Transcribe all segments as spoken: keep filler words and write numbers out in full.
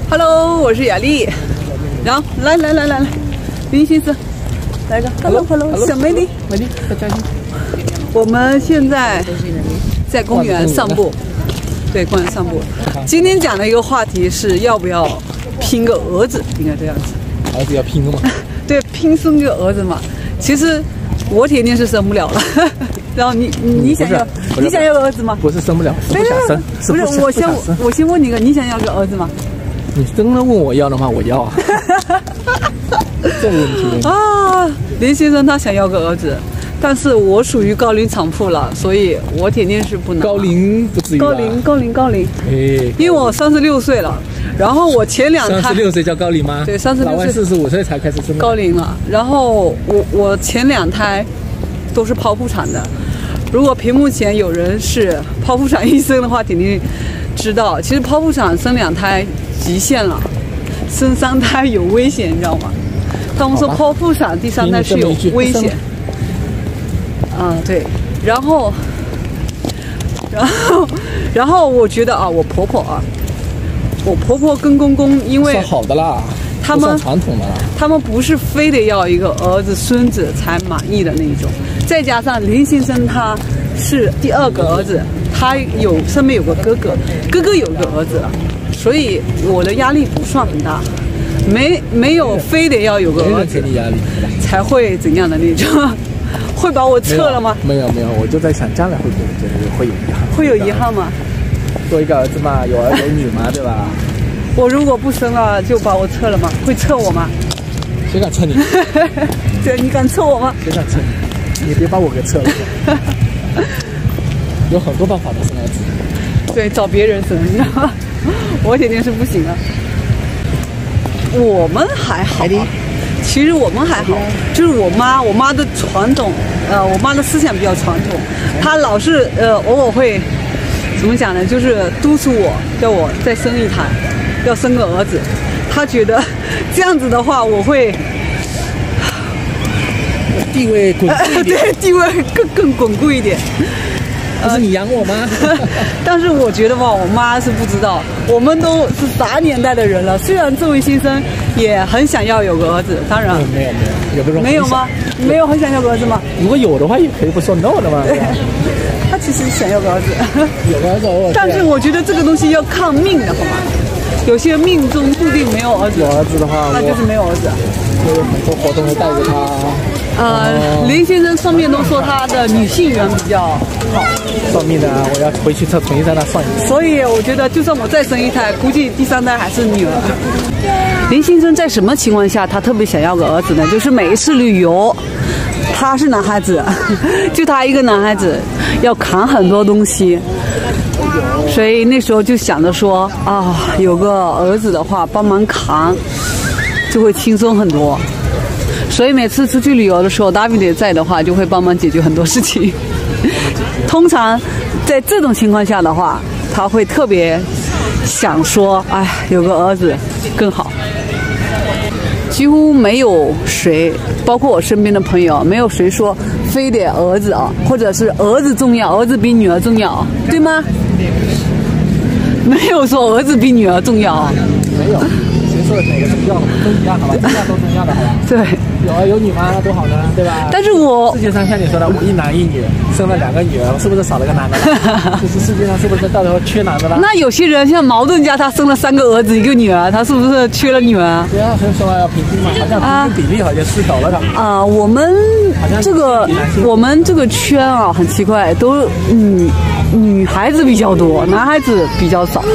Hello， 我是雅丽。然后来来来来来，林先生，来个 Hello Hello， 小美丽， 美丽，再加一。 我们现在在公园散步，对，公园散步。今天讲的一个话题是要不要拼个儿子，应该这样子。 儿子要拼个嘛？ 对，拼生个儿子嘛。其实我铁定是生不了了。然后你你你想要你想要个儿子吗？ 不是生不了，是不想生。 不是，我先我先问你个，你想要个儿子吗？ 你真的问我要的话，我要啊。这个问题啊，林先生他想要个儿子，但是我属于高龄产妇了，所以我铁定是不能。 高龄不至于。 高龄高龄高龄。 哎， 因为我三十六岁了，然后我前两胎。 三十六岁叫高龄吗？ 对，三十六岁。 老外四十五岁才开始生。 高龄了，然后我我前两胎都是剖腹产的。如果屏幕前有人是剖腹产医生的话，肯定知道，其实剖腹产生两胎极限了，生三胎有危险，你知道吗？他们说剖腹产第三胎是有危险。啊，对，然后，然后，然后我觉得啊，我婆婆啊，我婆婆跟公公，因为算好的啦， 他们传统的啦， 他们不是非得要一个儿子孙子才满意的那种。再加上林先生他是第二个儿子，他有身边有个哥哥，哥哥有一个儿子了，所以我的压力不算很大，没没有非得要有个儿子才会怎样的那种。会把我撤了吗？ 没有没有，我就在想将来会不会觉得会有遗憾？ 会有遗憾吗？ 多一个儿子嘛，有儿有女嘛，对吧？ 我如果不生了，就把我撤了吗？会撤我吗？ 谁敢撤你？ 对，你敢撤我吗？ 谁敢撤你？你别把我给撤了。有很多办法的生儿子。 对，找别人生，你知道吗？我肯定是不行了。我们还好啊。其实我们还好，就是我妈，我妈的传统，呃，我妈的思想比较传统，她老是呃偶尔会怎么讲呢？就是督促我，叫我再生一胎，要生个儿子。她觉得这样子的话，我会地位稳固一点， 对，地位更更巩固一点。 不是你养我吗？ 但是我觉得吧，我妈是不知道，我们都是啥年代的人了。虽然这位先生也很想要有个儿子，当然、 嗯、没有没有，有的人没有吗？没有很想要个儿子吗？ 如果有的话，也可以不说 no 的嘛。 对，他其实想要个儿子， 有个儿子偶尔。 但是我觉得这个东西要看命的，好吗？有些命中注定没有儿子， 有儿子的话， 那就是没有儿子。 就有很多活动会带着他。 呃，林先生上面都说他的女性缘比较好。 算命的，我要回去再重新在那算一次。 所以我觉得，就算我再生一胎，估计第三胎还是女儿。林先生在什么情况下他特别想要个儿子呢？就是每一次旅游，他是男孩子，就他一个男孩子，要扛很多东西，所以那时候就想着说啊，有个儿子的话帮忙扛，就会轻松很多。所以每次出去旅游的时候，大卫也在的话，就会帮忙解决很多事情。通常在这种情况下的话，他会特别想说，哎，有个儿子更好。几乎没有谁，包括我身边的朋友，没有谁说非得儿子啊，或者是儿子重要，儿子比女儿重要，对吗？没有说儿子比女儿重要啊。 没有。说的哪个重要的都一样，好吧？重要都重要的，好吧？ 对， 有儿有女嘛，那多好呢，对吧？ 但是我世界上像你说的，我一男一女，生了两个女儿，是不是少了个男的了？就是世界上是不是到时候缺男的了？ 那有些人像矛盾家，他生了三个儿子一个女儿，他是不是缺了女儿？ 对啊，所以说要平均嘛，好像平均比例好像失调了的。 啊、呃，我们这个我们这个圈啊，很奇怪，都女女孩子比较多，男孩子比较少。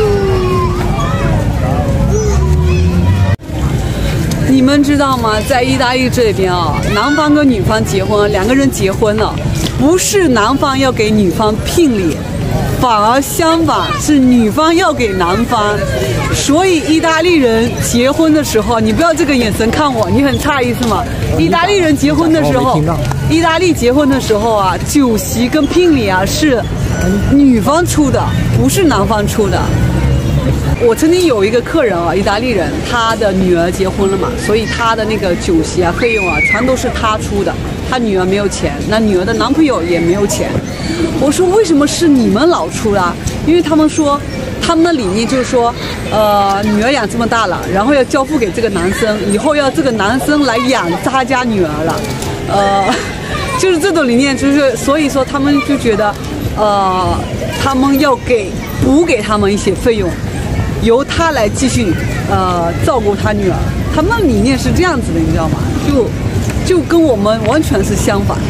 你们知道吗？在意大利这边啊，男方跟女方结婚，两个人结婚了，不是男方要给女方聘礼，反而相反，是女方要给男方。所以意大利人结婚的时候，你不要这个眼神看我，你很诧异是吗？意大利人结婚的时候，意大利结婚的时候啊，酒席跟聘礼啊是女方出的，不是男方出的。我曾经有一个客人啊，意大利人，他的女儿结婚了嘛，所以他的那个酒席啊、费用啊，全都是他出的。他女儿没有钱，那女儿的男朋友也没有钱。我说为什么是你们老出啊？因为他们说他们的理念就是说，呃，女儿养这么大了，然后要交付给这个男生，以后要这个男生来养他家女儿了，呃，就是这种理念，就是所以说他们就觉得，呃，他们要给补给他们一些费用，由他来继续呃照顾他女儿。他们理念是这样子的，你知道吗？就就跟我们完全是相反。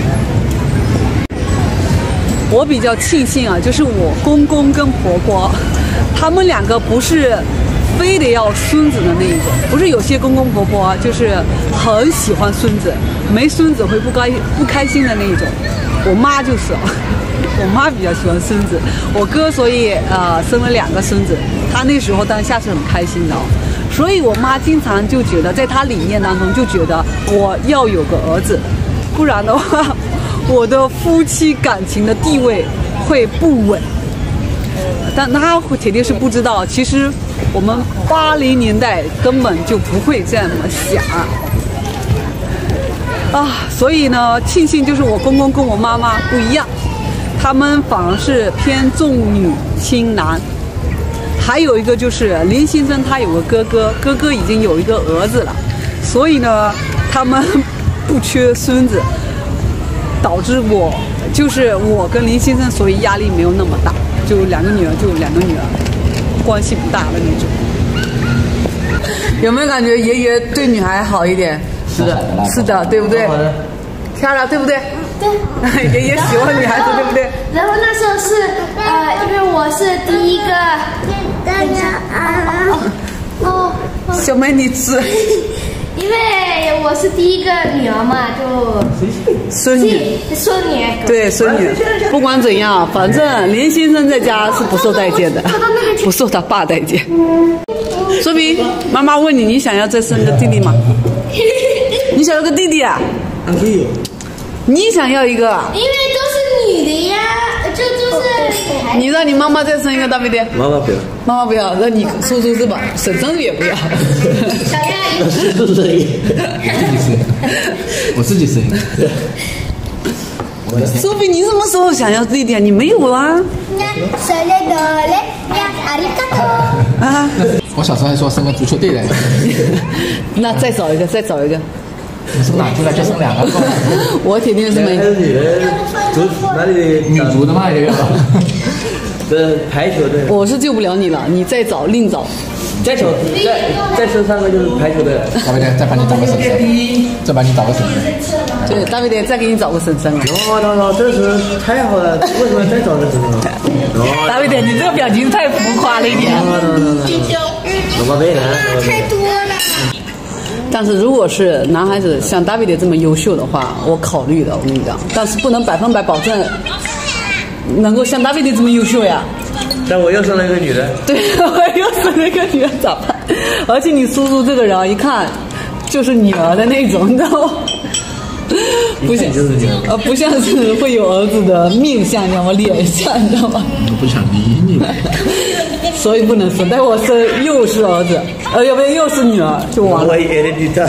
我比较庆幸啊，就是我公公跟婆婆，他们两个不是非得要孙子的那一种，不是有些公公婆婆就是很喜欢孙子，没孙子会不开不开心的那一种。我妈就是，我妈比较喜欢孙子，我哥所以呃生了两个孙子，他那时候当下是很开心的、哦，所以我妈经常就觉得，在她理念当中就觉得我要有个儿子，不然的话。我的夫妻感情的地位会不稳，但他铁定是不知道，其实我们八零年代根本就不会这么想啊。所以呢，庆幸就是我公公跟我妈妈不一样，他们反而是偏重女轻男。还有一个就是林先生他有个哥哥，哥哥已经有一个儿子了，所以呢，他们不缺孙子。导致我就是我跟林先生，所以压力没有那么大，就两个女儿就两个女儿，关系不大的那种。有没有感觉爷爷对女孩好一点？ 是的， 是的，对不对？漂亮，对不对？ 对。 爷爷喜欢女孩子，对不对？ 然后那时候是呃，因为我是第一个。大家啊。哦。 小妹，你吃。 因为我是第一个女儿嘛，就孙女， 孙女， 对孙女。不管怎样，反正林先生在家是不受待见的，不受他爸待见。说明妈妈问你，你想要再生个弟弟吗？你想要个弟弟啊？你想要一个？ 因为都是女的呀，就就是。 你让你妈妈再生一个大不对？ 妈妈不要， 妈妈不要，那你叔叔是吧？婶婶也不要。 小丫叔叔生一个， 我自己生一个。 苏菲，你什么时候想要弟弟啊？你没有啊？啊！ 我小时候还说生个足球队来。 那再找一个，再找一个。 你从哪出来就生两个？ 我铁定是没。 女的，足哪里女足的嘛也有。 这排球队。 我是救不了你了，你再找另找。 再求再再生三个就是排球队了。 大卫爹，再帮你找个婶婶，再帮你找个婶婶。 对，大卫爹，再给你找个婶婶了。 哦，那那真是太好了，为什么再找个婶婶？ 大卫爹，你这个表情太浮夸了一点。 我宝贝呢？ 太多了。 但是如果是男孩子像大卫爹这么优秀的话，我考虑的，我跟你讲，但是不能百分百保证能够像大卫爹这么优秀呀。 但我又生了一个女的。 对，我又生了一个女儿，咋办？而且你叔叔这个人一看就是女儿的那种，你知道吗？不像就是女儿， 呃，不像是会有儿子的面相，你知道吗？脸相，你知道吗？ 我不想理你。 所以不能生，但我生又是儿子，呃，要不然又是女儿，就完了。 我爷的女的。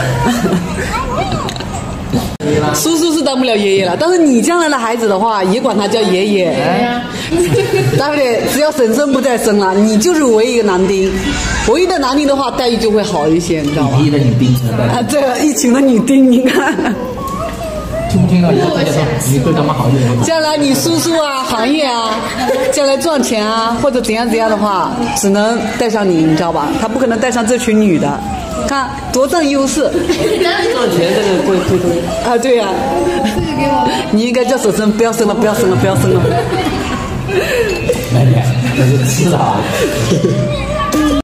叔叔是当不了爷爷了，但是你将来的孩子的话，也管他叫爷爷。对不对？只要婶婶不再生了，你就是唯一一个男丁，唯一的男丁的话，待遇就会好一些，你知道吗？ 一的女丁啊，对，一群的女丁，你看。 听不听到？以后大家说你对他们好一点。 将来你叔叔啊，行业啊，将来赚钱啊，或者怎样怎样的话，只能带上你，你知道吧？他不可能带上这群女的，看多占优势。 赚钱这个会推推。 啊，对呀、啊。你应该叫婶婶不要生了，不要生了，不要生了。 来点，这是吃啊。